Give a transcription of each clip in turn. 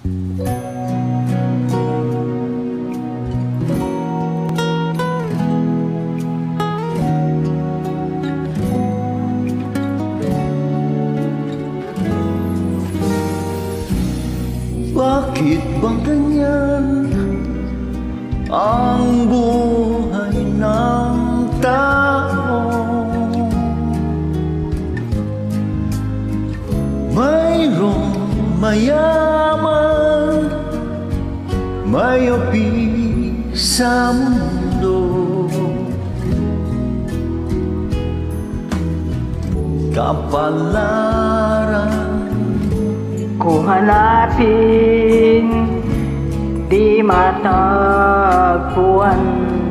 Bakit bang ganyan ang buhay ng tao? Mayroong mayaman, mayapi sa mundo. Kapalaran kung hanapin, di matagpuan.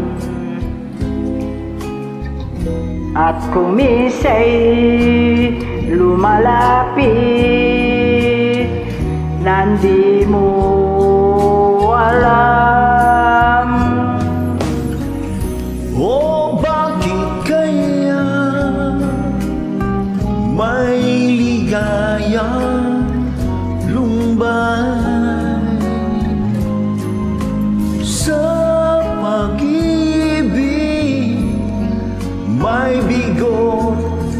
At kung minsa'y lumalapit, nandi mo alam. O bakit kaya may ligaya lumbay sa pag-ibig, may bigo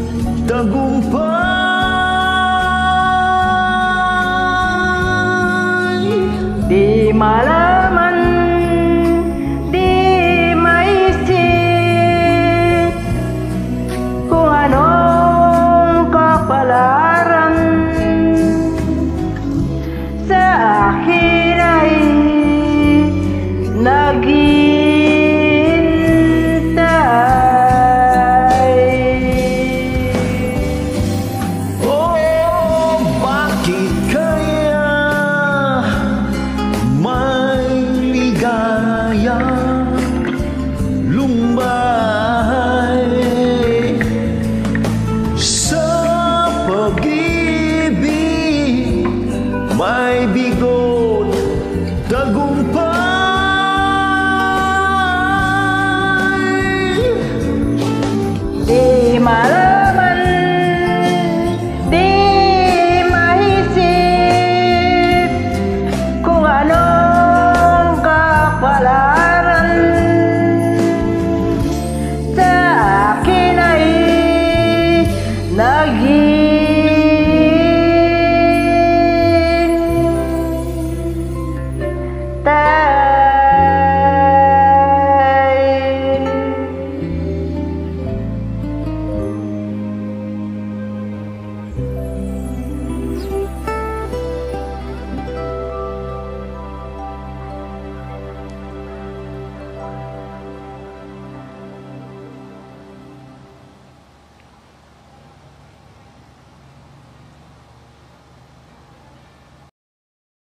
tagumpay. Di malaman, di maisip kung anong kapalaran sa akin ay naghihintay. Oh, bakit kaya may ligaya lumbay sa pag-ibig, may bigo